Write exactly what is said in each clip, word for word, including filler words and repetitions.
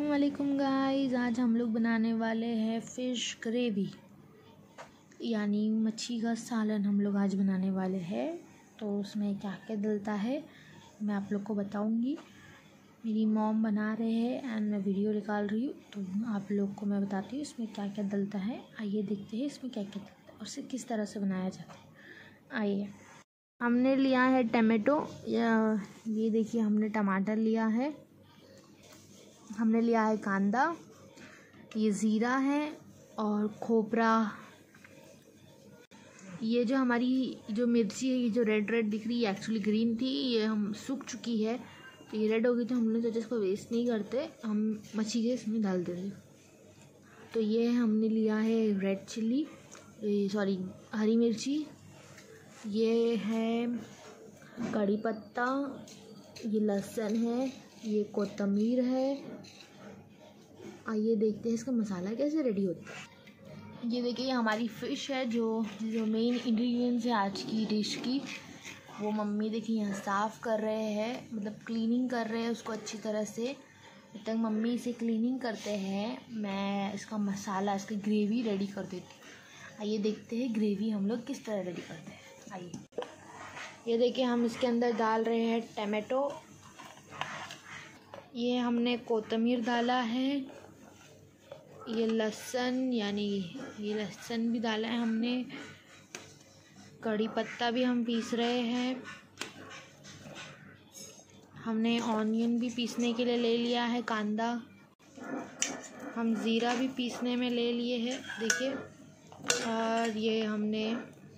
अस्सलामुअलैकुम गाइस, आज हम लोग बनाने वाले हैं फ़िश ग्रेवी यानी मच्छी का सालन हम लोग आज बनाने वाले हैं। तो उसमें क्या क्या डलता है मैं आप लोग को बताऊंगी। मेरी मॉम बना रहे हैं एंड मैं वीडियो निकाल रही हूँ, तो आप लोग को मैं बताती हूँ इसमें क्या क्या डलता है। आइए देखते हैं इसमें क्या क्या डलता है और इसे किस तरह से बनाया जाता है। आइए, हमने लिया है टमाटो, या ये देखिए हमने टमाटर लिया है, हमने लिया है कांदा, ये ज़ीरा है और खोपरा। ये जो हमारी जो मिर्ची है, ये जो रेड रेड दिख रही है एक्चुअली ग्रीन थी, ये हम सूख चुकी है तो ये रेड हो गई, तो हम लोग सोचा इसको वेस्ट नहीं करते, हम मच्छी के इसमें डाल देते। तो ये हमने लिया है रेड चिल्ली, सॉरी हरी मिर्ची, ये है कड़ी पत्ता, ये लहसुन है, ये कोतमीर है। आइए देखते हैं इसका मसाला कैसे रेडी होता है। ये देखिए हमारी फ़िश है, जो जो मेन इंग्रेडिएंट्स है आज की डिश की, वो मम्मी देखिए यहाँ साफ़ कर रहे हैं, मतलब क्लीनिंग कर रहे हैं उसको अच्छी तरह से। जब तक मम्मी इसे क्लीनिंग करते हैं मैं इसका मसाला, इसकी ग्रेवी रेडी कर देती हूँ। आइए देखते हैं ग्रेवी हम लोग किस तरह रेडी करते हैं। आइए, ये देखिए हम इसके अंदर डाल रहे हैं टमाटो, ये हमने कोतमीर डाला है, ये लहसुन यानी ये लहसुन भी डाला है हमने, कड़ी पत्ता भी हम पीस रहे हैं, हमने ऑनियन भी पीसने के लिए ले लिया है, कांदा, हम ज़ीरा भी पीसने में ले लिए हैं देखिए, और ये हमने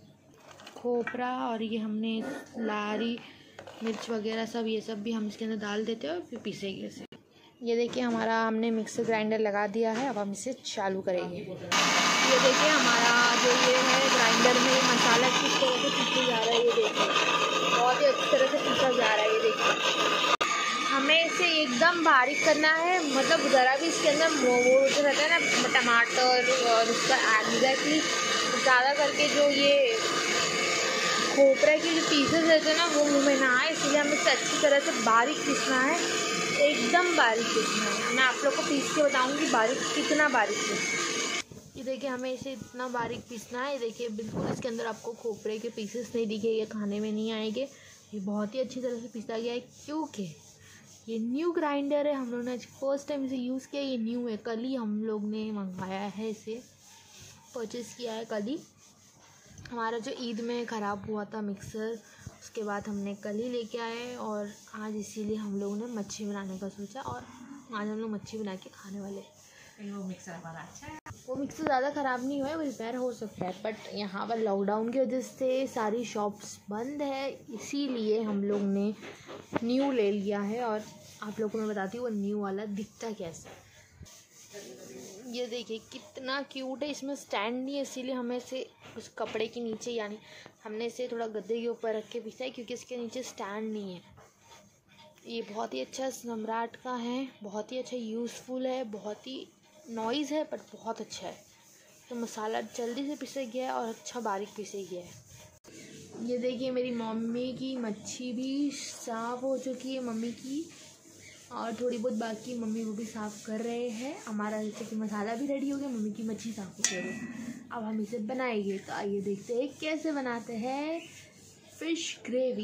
खोपरा और ये हमने लारी मिर्च वगैरह सब, ये सब भी हम इसके अंदर डाल देते हैं और फिर पीसेंगे इसे। ये देखिए हमारा हमने मिक्सर ग्राइंडर लगा दिया है, अब हम इसे चालू करेंगे। ये देखिए हमारा जो ये है ग्राइंडर में मसाला किस तरह से पीसा जा रहा है, ये देखिए बहुत ही अच्छी तरह से पीसा जा रहा है। ये देखिए हमें इसे एकदम बारीक करना है, मतलब ज़रा भी इसके अंदर वो जो रहता है ना टमाटर और उसका एग्जैक्टली ज़्यादा करके जो ये खोपरे के जो पीसेस रहते हैं ना वो मुँह में ना आए, इसलिए हमें इसे अच्छी तरह से बारीक पीसना है, एकदम बारीक पीसना है। मैं आप लोग को पीस के बताऊंगी बारीक कितना बारीक पीसना। ये देखिए हमें इसे इतना बारीक पीसना है। ये देखिए बिल्कुल इसके अंदर आपको खोपरे के पीसेस नहीं दिखेंगे, खाने में नहीं आएंगे। ये बहुत ही अच्छी तरह से पीसा गया है क्योंकि ये न्यू ग्राइंडर है, हम लोगों ने फर्स्ट टाइम इसे यूज़ किया, ये न्यू है, कल ही हम लोग ने मंगवाया है, इसे परचेज़ किया है कल ही। हमारा जो ईद में ख़राब हुआ था मिक्सर, उसके बाद हमने कल ही लेके आए और आज इसीलिए हम लोगों ने मच्छी बनाने का सोचा और आज हम लोग मच्छी बना के खाने वाले। वो मिक्सर हमारा अच्छा है, वो मिक्सर ज़्यादा ख़राब नहीं हुआ है, वो रिपेयर हो सकता है, बट यहाँ पर लॉकडाउन की वजह से सारी शॉप्स बंद है, इसीलिए हम लोग ने न्यू ले लिया है और आप लोगों को मैं बताती हूँ वो न्यू वाला दिखता कैसा। ये देखिए कितना क्यूट है, इसमें स्टैंड नहीं है इसीलिए हमें इसे उस कपड़े के नीचे, यानी हमने इसे थोड़ा गद्दे के ऊपर रख के पीसा है क्योंकि इसके नीचे स्टैंड नहीं है। ये बहुत ही अच्छा सम्राट का है, बहुत ही अच्छा यूज़फुल है, बहुत ही नॉइज़ है बट बहुत अच्छा है। तो मसाला जल्दी से पिसा गया है और अच्छा बारीक पिसा गया है। ये देखिए मेरी मम्मी की मच्छी भी साफ़ हो चुकी है, मम्मी की, और थोड़ी बहुत बाकी मम्मी वो भी साफ़ कर रहे हैं। हमारा जैसे कि मसाला भी रेडी हो गया, मम्मी की मच्छी साफ़ हो गई, अब हम इसे बनाएंगे। तो आइए देखते हैं कैसे बनाते हैं फ़िश ग्रेवी।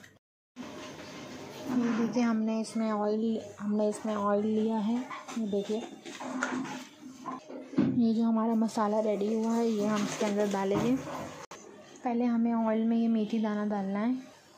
ये देखिए हमने इसमें ऑयल हमने इसमें ऑयल लिया है, ये देखिए ये जो हमारा मसाला रेडी हुआ है ये हम इसके अंदर डालेंगे। पहले हमें ऑयल में ये मेथी दाना डालना है,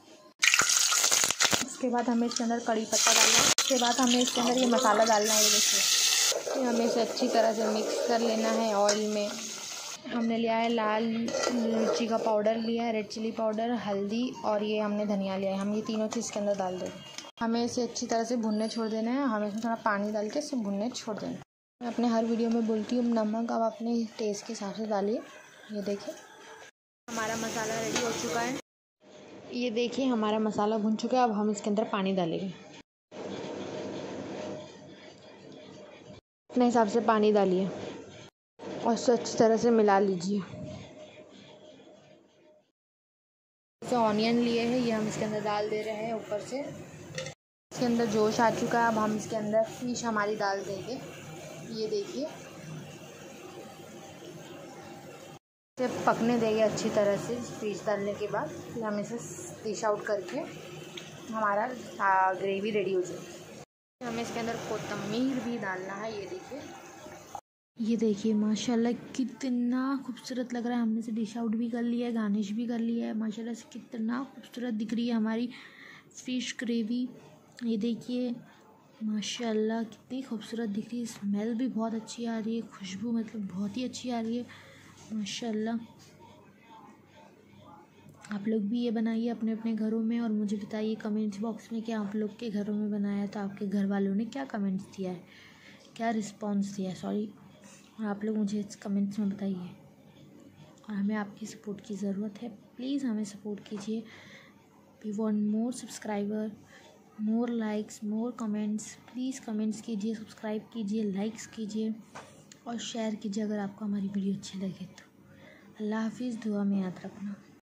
उसके बाद हमें इसके अंदर कड़ी पत्ता डालना है, उसके बाद हमें इसके अंदर ये मसाला डालना है। ये देखिए फिर हमें इसे अच्छी तरह से मिक्स कर लेना है ऑयल में। हमने लिया है लाल मिर्ची का पाउडर, लिया है रेड चिली पाउडर, हल्दी और ये हमने धनिया लिया है। हम ये तीनों चीज़ के अंदर डाल देंगे। हमें इसे अच्छी तरह से भुनने छोड़ देना है, हमें इसमें थोड़ा पानी डाल के इसे भुनने छोड़ देना है। मैं अपने हर वीडियो में बोलती हूँ नमक आप अपने टेस्ट के हिसाब से डालिए। ये देखिए हमारा मसाला रेडी हो चुका है, ये देखिए हमारा मसाला भुन चुका है। अब हम इसके अंदर पानी डालेंगे, अपने हिसाब से पानी डालिए और इसे अच्छी तरह से मिला लीजिए। जैसे ऑनियन लिए हैं ये हम इसके अंदर डाल दे रहे हैं ऊपर से, इसके अंदर जोश आ चुका है। अब हम इसके अंदर फिश हमारी डाल देंगे। ये देखिए, इसे पकने देंगे अच्छी तरह से। फिश डालने के बाद फिर हम इसे डिश आउट करके हमारा ग्रेवी रेडी हो जाएगी। हमें इसके अंदर कोतमीर भी डालना है। ये देखिए, ये देखिए माशाल्लाह कितना खूबसूरत लग रहा है। हमने इसे डिश आउट भी कर लिया है, गार्निश भी कर लिया है। माशाल्लाह से कितना खूबसूरत दिख रही है हमारी फ़िश ग्रेवी। ये देखिए माशाल्लाह कितनी खूबसूरत दिख रही है। स्मेल भी बहुत अच्छी आ रही है, खुशबू मतलब बहुत ही अच्छी आ रही है माशाल्लाह। आप लोग भी ये बनाइए अपने अपने घरों में और मुझे बताइए कमेंट्स बॉक्स में कि आप लोग के घरों में बनाया तो आपके घर वालों ने क्या कमेंट्स दिया है, क्या रिस्पॉन्स दिया है, सॉरी। और आप लोग मुझे इस कमेंट्स में बताइए। और हमें आपकी सपोर्ट की ज़रूरत है, प्लीज़ हमें सपोर्ट कीजिए। We want more subscriber, more likes, more comments. Please comments कीजिए, सब्सक्राइब कीजिए, लाइक्स कीजिए और शेयर कीजिए अगर आपको हमारी वीडियो अच्छी लगे तो। अल्लाह हाफिज़, दुआ में याद रखना।